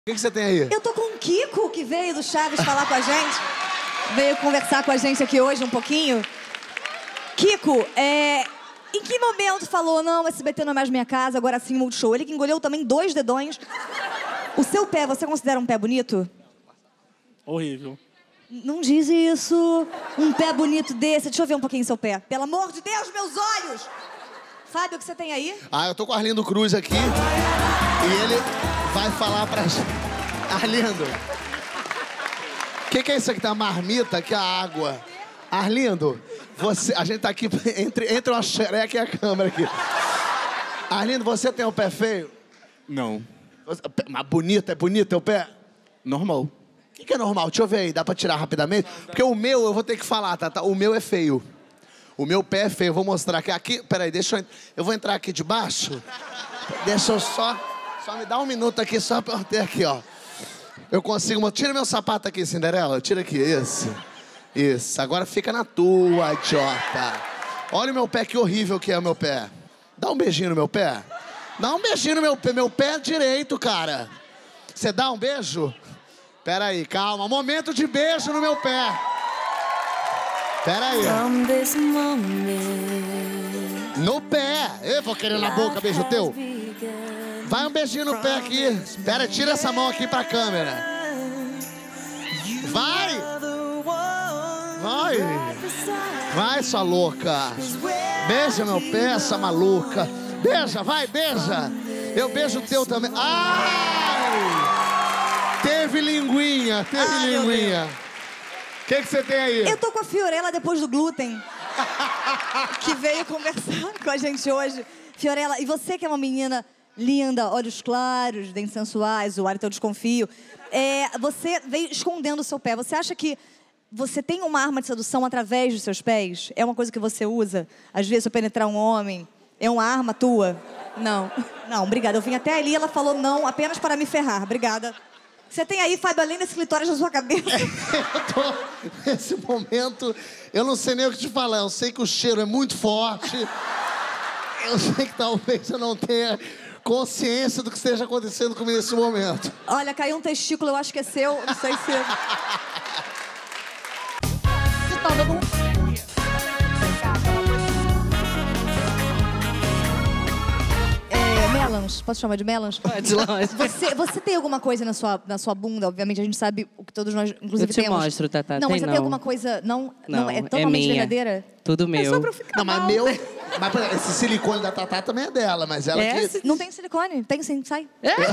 O que você tem aí? Eu tô com o Kiko, que veio do Chaves falar com a gente. Veio conversar com a gente aqui hoje um pouquinho. Kiko, em que momento falou, não, SBT não é mais minha casa, agora sim Multishow? Ele que engolheu também 2 dedões. O seu pé, você considera um pé bonito? Horrível. Não diz isso. Um pé bonito desse. Deixa eu ver um pouquinho seu pé. Pelo amor de Deus, meus olhos! Fábio, o que você tem aí? Eu tô com o Arlindo Cruz aqui. E ele vai falar pra gente. Arlindo. O que é isso aqui? Tá a marmita, que é a água. Arlindo, a gente tá aqui entre uma xereca e a câmera aqui. Arlindo, você tem o pé feio? Não. Mas bonito, é bonito teu pé? Normal. O que é normal? Deixa eu ver aí, dá pra tirar rapidamente? Porque o meu, eu vou ter que falar, tá? O meu é feio. O meu pé é feio, eu vou mostrar aqui. Peraí, eu vou entrar aqui debaixo. Deixa eu só me dá um minuto aqui, só pra eu ter aqui, ó. Eu consigo... Tira meu sapato aqui, Cinderela. Tira aqui, isso. Agora fica na tua, idiota. Olha o meu pé, que horrível que é o meu pé. Dá um beijinho no meu pé. Dá um beijinho no meu pé. Meu pé é direito, cara. Você dá um beijo? Peraí, calma. Momento de beijo no meu pé. Peraí. No pé. Eu vou querer na boca, beijo teu. Vai um beijinho no pé aqui. Pera, tira essa mão aqui pra câmera. Vai! Vai, sua louca. Beija meu pé, essa maluca. Beija, vai, beija. Eu beijo o teu também. Ai! Teve linguinha. O que você tem aí? Eu tô com a Fiorella depois do glúten. Que veio conversar com a gente hoje. Fiorella, e você que é uma menina linda, olhos claros, dentes sensuais, o ar então eu desconfio. Você veio escondendo o seu pé. Você acha que você tem uma arma de sedução através dos seus pés? É uma coisa que você usa? Às vezes, para penetrar um homem? É uma arma tua? Não. Não, obrigada. Eu vim até ali e ela falou não, apenas para me ferrar. Obrigada. Você tem aí, Fábio, além desse clitóris na sua cabeça? Eu tô... Nesse momento, eu não sei nem o que te falar. Eu sei que o cheiro é muito forte. Eu sei que talvez eu não tenha consciência do que esteja acontecendo comigo nesse momento. Olha, caiu um testículo, eu acho que é seu. Não sei se... Melans, posso chamar de Melans? Pode, lógico. Você tem alguma coisa na sua bunda? Obviamente, a gente sabe o que todos nós, inclusive, eu te temos. mostro, Tatá. Não, mas você tem alguma coisa... Não, é totalmente verdadeira? Tudo meu. É só pra eu ficar mal. Mas meu... Mas esse silicone da Tatá também é dela, mas ela que... Não tem silicone? Tem sim, sai.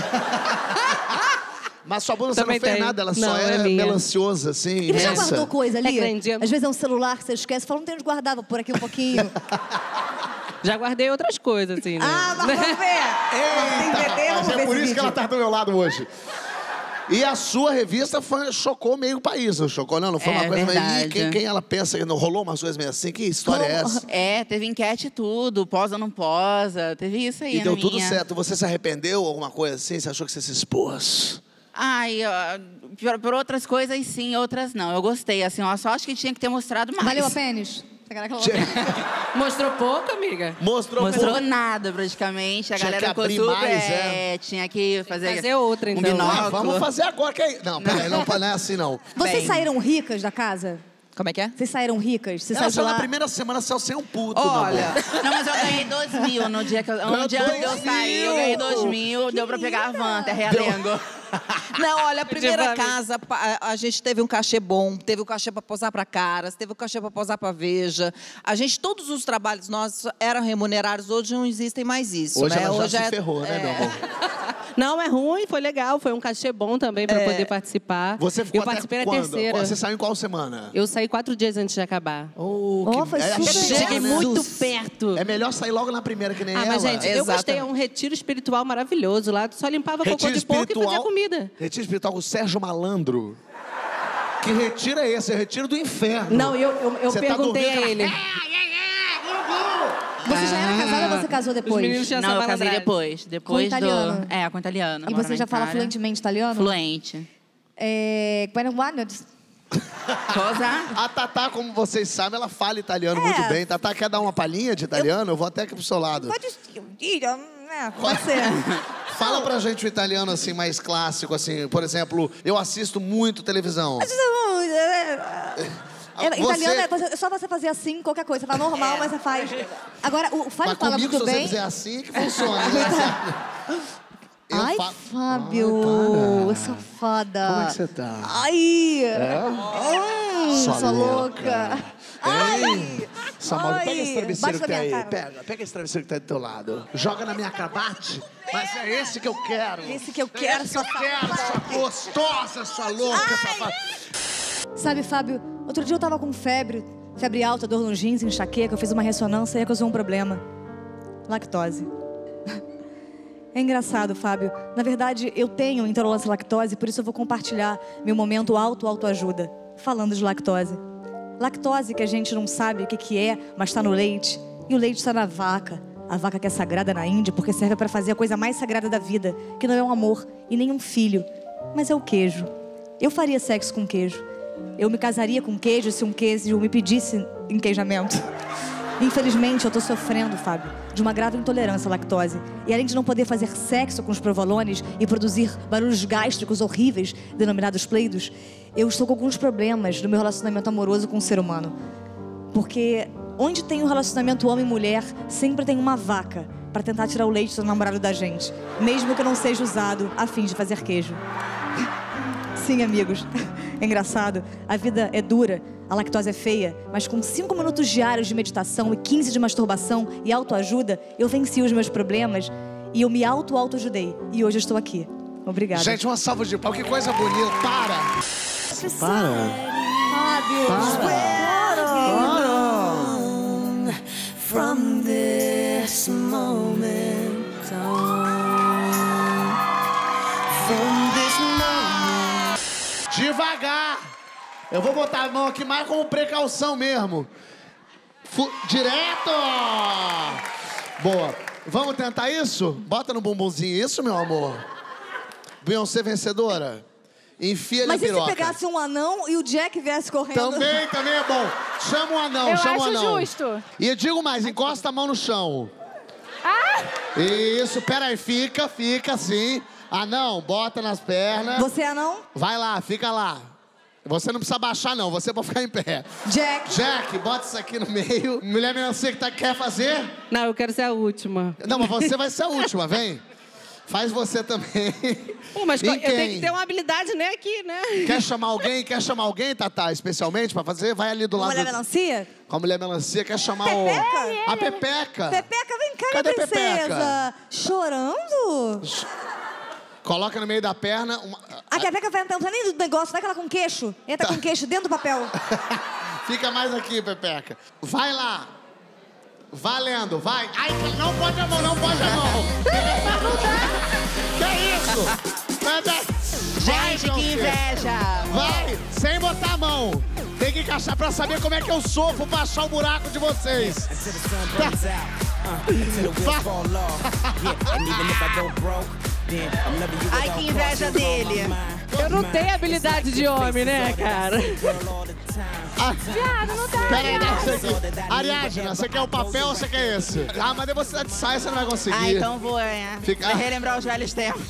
Mas sua bunda você não fez tem. nada, ela Não, só é minha. melanciosa, assim, E você já imensa. guardou coisa ali? grande. Às vezes é um celular que você esquece, fala, não tenho onde guardar, vou pôr aqui um pouquinho. Já guardei outras coisas, assim, né? Mas vamos ver. Eita, rapaz, é por isso que ela tá do meu lado hoje. E a sua revista chocou meio o país, não chocou? Não foi uma coisa meio... Quem ela pensa que não rolou umas coisas meio assim? Que história é essa? Teve enquete e tudo, posa ou não posa, teve isso aí. E deu tudo certo. Você se arrependeu, alguma coisa assim? Você achou que você se expôs? Por outras coisas sim, outras não. Eu gostei, assim, eu só acho que tinha que ter mostrado mais. Valeu a pênis? Mostrou pouco, amiga? Mostrou nada, praticamente. A Tinha galera que ficou abrir super... mais, Tinha que fazer outra, então. binóculo. Vamos fazer agora. Não, peraí, não é assim, não. Vocês saíram ricas da casa? Como é que é? Vocês saíram ricas? Você Ela saiu saiu lá... na primeira semana, saiu sem um puto, Olha, não, mas eu ganhei 2.000 no dia que um dia antes de eu sair. Eu ganhei 2.000, deu pra pegar a van até Realengo. Não, olha, a primeira casa, a gente teve um cachê bom, teve o cachê para posar para Caras, teve o cachê para posar para Veja. Todos os trabalhos nossos eram remunerados, hoje não existem mais isso, hoje né? Ela já se ferrou, né, meu amor? Não, é ruim, foi legal, foi um cachê bom também para poder participar. Você ficou eu participei até na quando? terceira. Você saiu em qual semana? Eu saí 4 dias antes de acabar. Foi super... Cheguei muito perto. É melhor sair logo na primeira, que nem ela. Mas, gente, eu gostei. É um retiro espiritual maravilhoso lá. Só limpava cocô de porco e fazia comida. Retiro espiritual com o Sérgio Malandro. Que retiro é esse? É o retiro do inferno. Não, eu perguntei a ele. Você já era casada ou você casou depois? Os meninos já Não, eu casei depois. Com italiano? Com italiano. E você já fala fluentemente italiano? Fluente. Cosa? A Tatá, como vocês sabem, ela fala italiano muito bem. Tatá, quer dar uma palhinha de italiano? Eu vou até aqui pro seu lado. Pode... Pode ser. Fala pra gente o italiano, assim, mais clássico, assim. Por exemplo, eu assisto muito televisão. Italiano é só você fazer assim, qualquer coisa. Você fala normal, mas você faz. Agora, o Fábio fala comigo, muito se bem. você fizer assim, que funciona. Ai, Fábio, safada. Como é que você tá? Ai! Sua louca. louca. Ai! Sua malta. Pega esse travesseiro Bate que tá na aí. minha cara. Pega esse travesseiro que tá do teu lado. Joga na minha cara, bate. Mas é esse que eu quero. Esse que eu quero, Esse que eu quero, sua gostosa, sua louca, safada. Sabe, Fábio, outro dia eu tava com febre alta, dor nos rins, enxaqueca. Eu fiz uma ressonância e acusou um problema. Lactose. É engraçado, Fábio. Na verdade, eu tenho intolerância à lactose, por isso eu vou compartilhar meu momento autoajuda, falando de lactose. Lactose que a gente não sabe o que é, mas está no leite. E o leite está na vaca. A vaca que é sagrada na Índia, porque serve para fazer a coisa mais sagrada da vida, que não é um amor e nem um filho, mas é o queijo. Eu faria sexo com queijo. Eu me casaria com queijo se um queijo me pedisse enqueijamento. Infelizmente, eu tô sofrendo, Fábio, de uma grave intolerância à lactose. E além de não poder fazer sexo com os provolones e produzir barulhos gástricos horríveis, denominados pleidos, eu estou com alguns problemas no meu relacionamento amoroso com o ser humano. Porque onde tem um relacionamento homem-mulher, sempre tem uma vaca para tentar tirar o leite do namorado da gente, mesmo que não seja usado a fim de fazer queijo. Sim, amigos, é engraçado, a vida é dura, a lactose é feia, mas com 5 minutos diários de meditação e 15 de masturbação e autoajuda, eu venci os meus problemas e eu me autoajudei. E hoje eu estou aqui. Obrigada. Gente, uma salva de palmas, que coisa bonita. Para! Fábio! From this moment on, from this moment. Devagar! Eu vou botar a mão aqui mais com precaução mesmo. Direto! Boa. Vamos tentar isso? Bota no bumbumzinho isso, meu amor. Beyoncé vencedora. Enfia ele Mas na e se piroca. pegasse um anão e o Jack viesse correndo? Também é bom. Chama o anão, chama o anão. Eu acho justo. E eu digo mais, encosta a mão no chão. Isso, peraí, fica assim. Anão, bota nas pernas. Você é anão? Vai lá, fica lá. Você não precisa baixar, não. Você pode ficar em pé. Jack, bota isso aqui no meio. Mulher melancia que quer fazer? Não, eu quero ser a última. Não, mas você vai ser a última, vem. Faz você também. Pô, mas eu tenho que ter uma habilidade, né, aqui, né? Quer chamar alguém, Tatá, especialmente pra fazer? Vai ali do lado. Mulher melancia? Com a mulher melancia, quer chamar Pepeca? a Pepeca. Pepeca, vem cá, Cadê minha princesa. Pepeca? Chorando? Coloca no meio da perna. A Pepeca vai entrar nem do negócio, vai que ela com queixo. Entra com queixo dentro do papel. Fica mais aqui, Pepeca. Vai lá. Valendo, vai. Ai, não pode a mão, não pode a mão. Que isso? Gente, que inveja. Vai, sem botar a mão. Tem que encaixar pra saber como é que eu sofro pra achar o buraco de vocês. Ai, que inveja dele. Eu não tenho habilidade de homem, né, cara? Viado, não dá. Peraí, dá isso aqui. Ariadna, você quer o papel ou você quer esse? Ah, mas depois você tá de saia, você não vai conseguir. Ah, então vou Fica... relembrar os velhos tempos.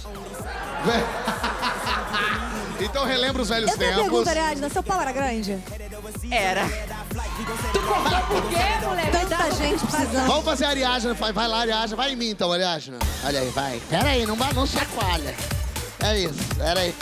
Então relembra os velhos tempos. Eu tenho uma pergunta, Ariadna. Seu pau era grande? Era. Tu cortou por quê, moleque? Tanta gente precisando. Vamos fazer a Ariadna. Vai lá, Ariadna. Vai em mim, então, Ariadna. Olha aí, vai. Pera aí, não chacoalha. É isso, pera aí.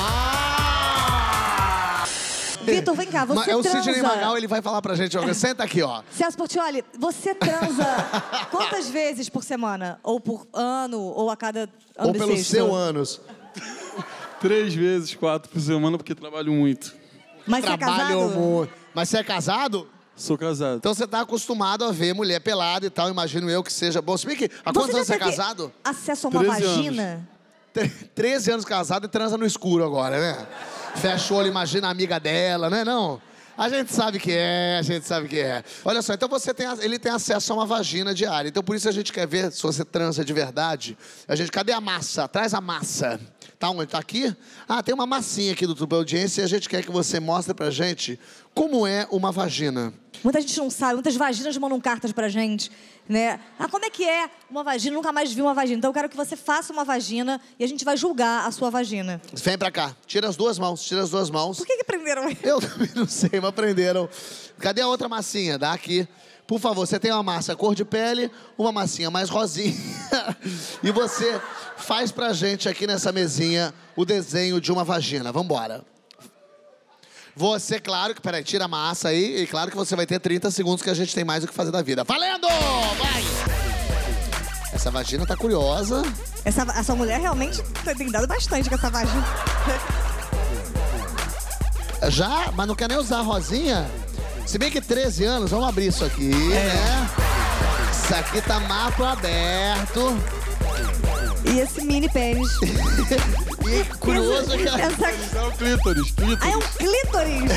Vitor, vem cá, você é o transa... Sidney Magal, ele vai falar pra gente. Senta aqui, ó. Celso Portiolli, você transa quantas vezes por semana? Ou por ano, ou a cada ano Ou pelo seu anos. 3 vezes, 4 por semana, porque trabalho muito. Mas você é casado? Muito. Mas você é casado? Sou casado. Então você tá acostumado a ver mulher pelada e tal, imagino eu que seja bom. Se bem que, há quantos anos você é casado? Acesso a uma vagina? 13 anos casado e transa no escuro agora, né? Fecha o olho, imagina a amiga dela, não é não? A gente sabe que é, Olha só, então ele tem acesso a uma vagina diária. Então por isso a gente quer ver se você transa de verdade. Cadê a massa? Traz a massa. Tá onde? Tá aqui? Ah, tem uma massinha aqui do Tubo Audiência e a gente quer que você mostre pra gente como é uma vagina. Muita gente não sabe, muitas vaginas mandam cartas pra gente, né? Ah, como é que é uma vagina? Nunca mais vi uma vagina. Então eu quero que você faça uma vagina e a gente vai julgar a sua vagina. Vem pra cá. Tira as duas mãos, tira as duas mãos. Por que prenderam ele? Eu também não sei, mas prenderam. Cadê a outra massinha? Dá aqui. Por favor, você tem uma massa cor de pele, uma massinha mais rosinha. E você faz pra gente aqui nessa mesinha o desenho de uma vagina. Vambora. Você, claro que... Peraí, tira a massa aí. E claro que você vai ter 30 segundos que a gente tem mais o que fazer da vida. Valendo! Vai! Essa vagina tá curiosa. Essa mulher realmente tem dado bastante com essa vagina. Já? Mas não quer nem usar a rosinha? Se bem que 13 anos, vamos abrir isso aqui, né? Isso aqui tá mato aberto. E esse mini pênis. E curioso que... Isso é o clítoris. Ah, é um clítoris!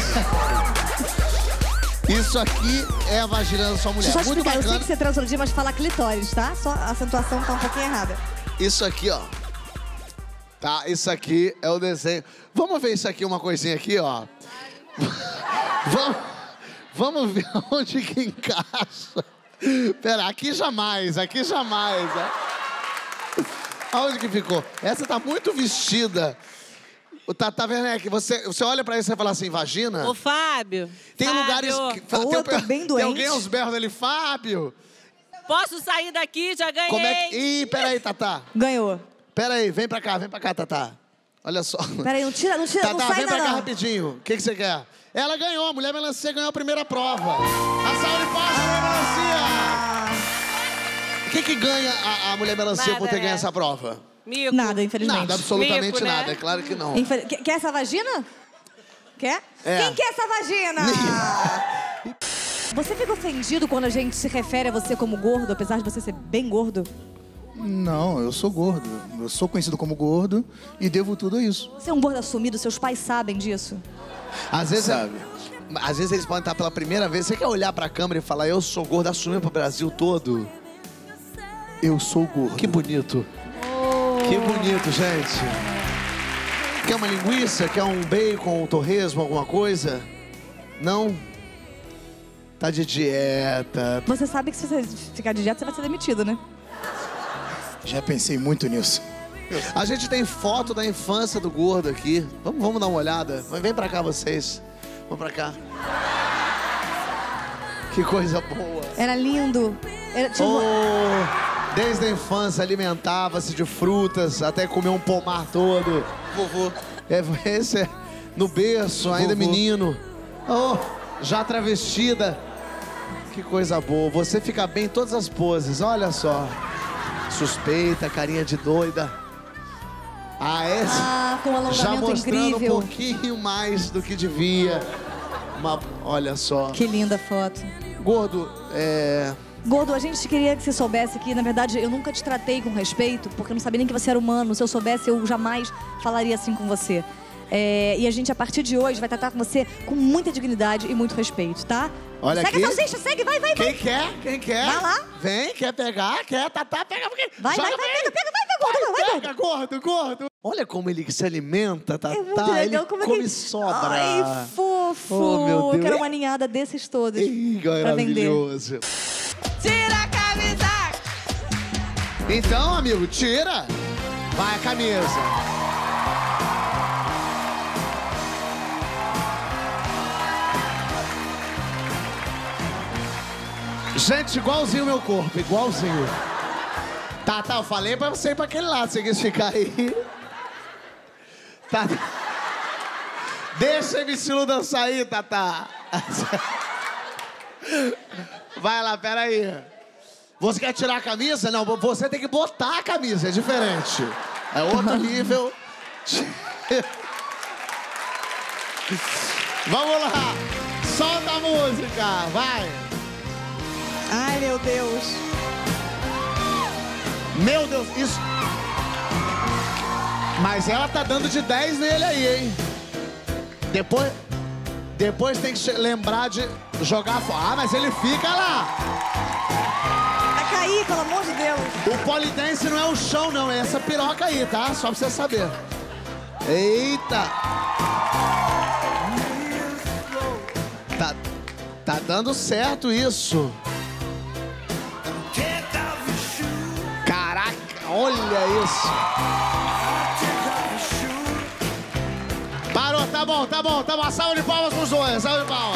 Isso aqui é a vagina da sua mulher. Deixa eu só Muito explicar, eu sei bacana. que você transologia, mas fala clitóris, tá? Só a acentuação tá um pouquinho errada. Isso aqui, ó. Tá, isso aqui é o desenho. Vamos ver isso aqui, uma coisinha aqui, ó. Vamos ver onde que encaixa. Pera, aqui jamais, né? Aonde que ficou? Essa tá muito vestida. Tá vendo, né? Que você olha pra isso e fala assim, vagina? Ô, Fábio. Tem Fábio, lugares... Que, Ou eu tô bem tem doente. alguém aos berros dele, Fábio. Posso sair daqui? Já ganhei. Como é que... Ih, peraí, Tatá. Ganhou. Peraí, vem pra cá, Tatá. Olha só. Peraí, não tira, Tatá, não sai vem pra cá não. rapidinho. O que você quer? Ela ganhou, a mulher melancia ganhou a primeira prova. A salva de palmas, mulher melancia. O que ganha a mulher melancia Nada, por ter ganho né? essa prova? Mico. Nada, infelizmente. Nada, absolutamente Mico, né? nada. É claro que não. Quer essa vagina? Quer? É. Quem quer essa vagina? Você fica ofendido quando a gente se refere a você como gordo, apesar de você ser bem gordo? Não, eu sou gordo. Eu sou conhecido como gordo e devo tudo a isso. Você é um gordo assumido, seus pais sabem disso? Às vezes, Sabe. às vezes eles podem estar pela primeira vez. Você quer olhar pra câmera e falar, eu sou gordo, assumir pro Brasil todo? Eu sou gordo. Que bonito. Que bonito, gente. Quer uma linguiça? Quer um bacon, um torresmo, alguma coisa? Não? Tá de dieta. Você sabe que se você ficar de dieta, você vai ser demitido, né? Já pensei muito nisso. A gente tem foto da infância do gordo aqui. Vamos dar uma olhada. Vem pra cá, vocês. Vamos pra cá. Que coisa boa. Era lindo. Desde a infância alimentava-se de frutas, até comer um pomar todo. Vovô. Esse é no berço, ainda Vovô. menino. Oh, já travestida. Que coisa boa. Você fica bem em todas as poses, olha só. Suspeita, carinha de doida. com um alongamento já mostrando incrível. um pouquinho mais do que devia. Olha só. Que linda foto. Gordo, Gordo, a gente queria que você soubesse que, na verdade, eu nunca te tratei com respeito, porque eu não sabia nem que você era humano. Se eu soubesse, eu jamais falaria assim com você. E a gente, a partir de hoje, vai tratar com você com muita dignidade e muito respeito, tá? Olha segue aqui. a salsicha, segue, vai. Quem quer? Vai lá. Vem, quer pegar? Quer, Tatá, pega. Vai, Joga vai, pra ele. pega, gordo, Pega, gordo. Olha como ele se alimenta, Tatá. É muito legal, ele como é come que... sobra. Ai, fofo. Oh, meu Deus. Eu quero uma ninhada desses todos Ih, pra vender. maravilhoso. Tira a camisa! Então, amigo, tira. Vai a camisa. Gente, igualzinho o meu corpo, igualzinho. Tá, eu falei pra você ir pra aquele lado, você quis ficar aí. Tá. Deixa a MC Lu dançar aí, Tatá. Vai lá, peraí. Você quer tirar a camisa? Não, você tem que botar a camisa, é diferente. É outro nível. Vamos lá, solta a música, vai. Ai, meu Deus. Meu Deus, isso... Mas ela tá dando de 10 nele aí, hein? Depois tem que lembrar de jogar fora. Ah, mas ele fica lá. Vai cair, pelo amor de Deus. O polidense não é o chão, não. É essa piroca aí, tá? Só pra você saber. Eita. Tá dando certo isso. Caraca, olha isso. Parou, tá bom. Salve de palmas pros dois, salve de palmas.